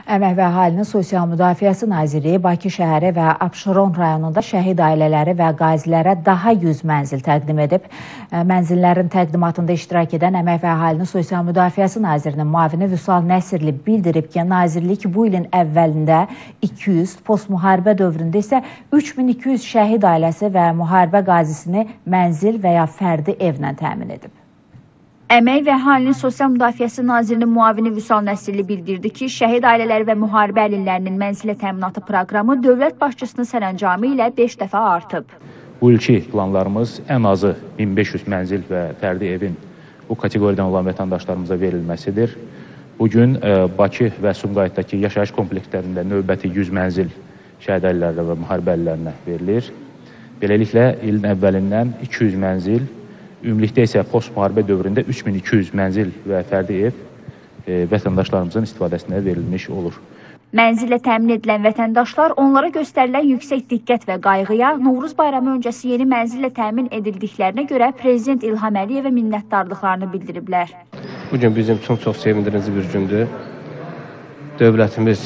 Əmək və Əhalinin Sosial Müdafiəsi Nazirliyi Bakı şəhəri və Abşeron rayonunda şəhid ailələri və qazilərə daha 100 mənzil təqdim edib. Mənzillərin təqdimatında iştirak edən Əmək və Əhalinin Sosial Müdafiəsi Nazirinin müavini Vüsal Nəsirli bildirib ki, Nazirlik bu ilin əvvəlində 200, postmüharibə dövründə isə 3200 şəhid ailəsi və müharibə qazisini mənzil və ya fərdi evlə təmin edib. Əmək və Əhalinin Sosial Müdafiəsi Nazirinin müavini Vüsal Nəsirli bildirdi ki, şəhid ailələri və müharibə əlillərinin mənzilə təminatı proqramı dövlət başçısının sərəncamı ilə 5 dəfə artıb. Bu ilki planlarımız ən azı 1500 mənzil və fərdi evin bu kateqoriyadan olan vətəndaşlarımıza verilməsidir. Bugün Bakı və Sumqayıtdakı yaşayış komplekslərində növbəti 100 mənzil şəhid ailələrə və müharibə əlillərinə verilir. Beləliklə, ilin əvvəlindən 200 mənzil, ümumilikdə isə post-müharibə dövründə 3200 mənzil və fərdi ev vətəndaşlarımızın istifadəsinə verilmiş olur. Mənzillə təmin edilən vətəndaşlar onlara göstərilən yüksək diqqət və qayğıya, Novruz bayramı öncəsi yeni mənzillə təmin edildiklərinə görə Prezident İlham Əliyevə minnətdarlıqlarını bildiriblər. Bugün bizim üçün çox sevindirici bir gündür. Dövlətimiz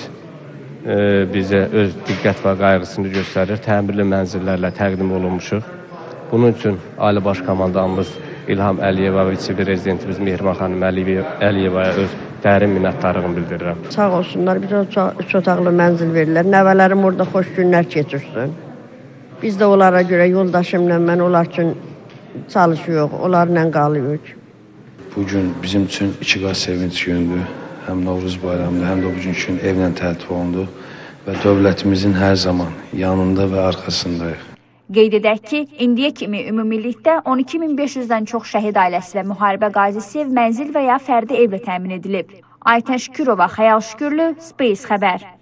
bizə öz diqqət və qayğısını göstərir. Təmirli mənzillərlə təqdim olunmuşuq. Bunun üçün Ali Baş Komandanımız İlham Əliyevə və Vitse-Prezidentimiz Mehriban xanım Əliyevaya öz dərin minnətdarlığımı bildirirəm. Sağ olsunlar, bizə 3 otaqlı mənzil verirlər. Nəvələrim orada xoş günlər keçirsin. Biz də onlara görə yoldaşımla mən onlar üçün çalışıyoruz, onlarla qalıyoruz. Bugün bizim üçün iki qat sevinç gündür. Həm Novruz bayramında, həm də bugün üçün evlə tərtib olundu və dövlətimizin hər zaman yanında və arxasındayıq. Qeyd edək ki, indiyə kimi ümumilikdə 12500-dən çox şəhid ailəsi və müharibə qazisi mənzil və ya fərdi evlə təmin edilib. Aytən Şükürova, Xəyal Şükürlü, Space xəbər.